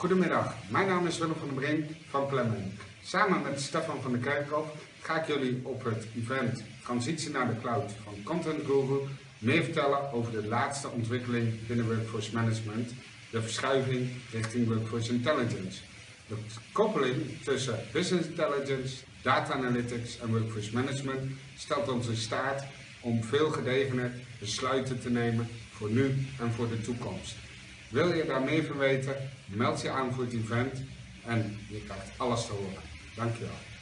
Goedemiddag, mijn naam is Willem van der Brink van Plemmen. Samen met Stefan van der Kerkhof ga ik jullie op het event Transitie naar de Cloud van Content Guru meer vertellen over de laatste ontwikkeling binnen Workforce Management, de verschuiving richting Workforce Intelligence. De koppeling tussen Business Intelligence, Data Analytics en Workforce Management stelt ons in staat om veel gedegener besluiten te nemen voor nu en voor de toekomst. Wil je daar meer van weten? Meld je aan voor het event en je krijgt alles te horen. Dankjewel.